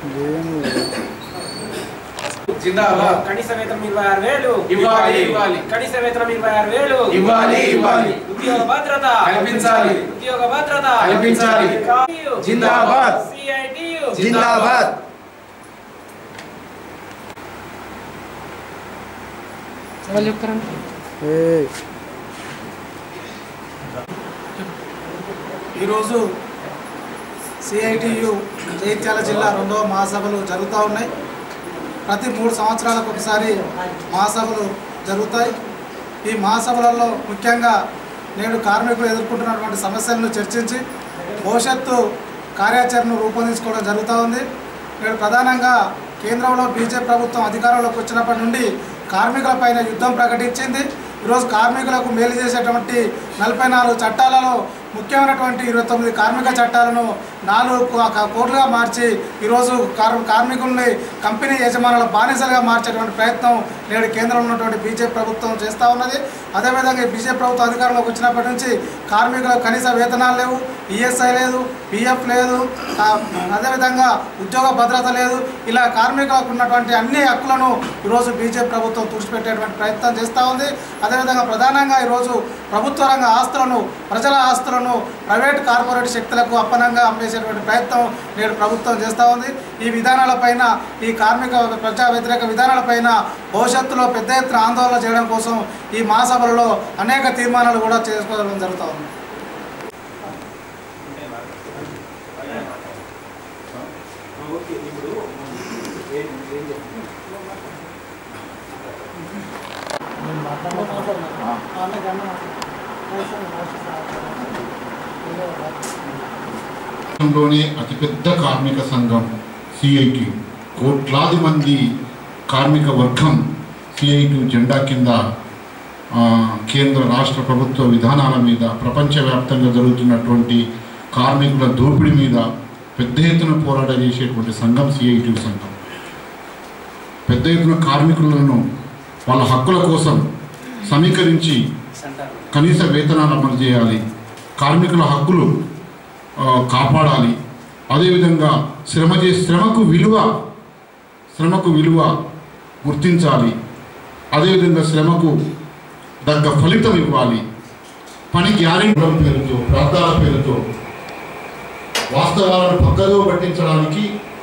జిందాబాద్. కనీస వేతనం 26,000 ఇవ్వాలి ఇవ్వాలి. కనీస వేతనం 26,000 ఇవ్వాలి ఇవ్వాలి. ఉద్యోగ భద్రత కల్పించాలి. ఉద్యోగ భద్రత కల్పించాలి. జిందాబాద్. CITU జిందాబాద్. ఈరోజు CITU జగిత్యాల జిల్లా 2వ మహాసభలు జరుగుతూ ఉన్నాయి. ప్రతి 3 సంవత్సరాలకు ఒకసారి మహాసభలు జరుగుతాయి. ఈ మహాసభలలో ముఖ్యంగా నేడు కార్మికులు ఎదుర్కొంటున్నటువంటి సమస్యలను చర్చించి భవిష్యత్తు కార్యాచరణను రూపొందించుకోవడం జరుగుతూ ఉంది. నేడు ప్రధానంగా కేంద్రంలో బీజేపీ ప్రభుత్వం అధికారంలోకి వచ్చినప్పటి నుండి కార్మికులపైన యుద్ధం ప్రకటించింది. ఈరోజు కార్మికులకు మేలు చేసేటువంటి 44 చట్టాలలో ముఖ్యమైనటువంటి 29 కార్మిక చట్టాలను 4 కోట్లుగా మార్చి ఈరోజు కార్మికుల్ని కంపెనీ యజమానుల బానిసలుగా మార్చేటువంటి ప్రయత్నం నేడు కేంద్రంలో ఉన్నటువంటి బీజేపీ ప్రభుత్వం చేస్తూ ఉన్నది. అదేవిధంగా బీజేపీ ప్రభుత్వం అధికారంలోకి వచ్చినప్పటి నుంచి కార్మికులకు కనీస వేతనాలు లేవు, ESI లేదు, PF లేదు, అదేవిధంగా ఉద్యోగ భద్రత లేదు. ఇలా కార్మికులకు ఉన్నటువంటి అన్ని హక్కులను ఈరోజు బీజేపీ ప్రభుత్వం తుడిచిపెట్టేటువంటి ప్రయత్నం చేస్తూ ఉంది. అదేవిధంగా ప్రధానంగా ఈరోజు ప్రభుత్వ రంగ ఆస్తులను, ప్రజల ఆస్తులను ప్రైవేట్ కార్పొరేట్ శక్తులకు అప్పనంగా అమ్మేసేటువంటి ప్రయత్నం నేడు ప్రభుత్వం చేస్తూ ఉంది. ఈ విధానాలపైన, ఈ కార్మిక ప్రజా వ్యతిరేక విధానాలపైన భవిష్యత్తులో పెద్ద ఎత్తున ఆందోళన చేయడం కోసం ఈ మహాసభలలో అనేక తీర్మానాలు కూడా చేసుకోవడం జరుగుతూ ఉంది. లోనే అతిపెద్ద కార్మిక సంఘం CITU, కోట్లాది మంది కార్మిక వర్గం CITU జెండా కింద కేంద్ర రాష్ట్ర ప్రభుత్వ విధానాల మీద, ప్రపంచవ్యాప్తంగా జరుగుతున్నటువంటి కార్మికుల దోపిడీ మీద పెద్ద ఎత్తున పోరాటం చేసేటువంటి సంఘం CITU సంఘం. పెద్ద ఎత్తున కార్మికులను వాళ్ళ హక్కుల కోసం సమీకరించి కనీస వేతనాలు అమలు చేయాలి, కార్మికుల హక్కులు కాపాడాలి. అదేవిధంగా శ్రమకు విలువ గుర్తించాలి. అదేవిధంగా శ్రమకు తగ్గ ఫలితం ఇవ్వాలి. పని గ్యారెంటీ పేరుతో, ప్రాంతాల పేరుతో వాస్తవాలను పక్కదో పట్టించడానికి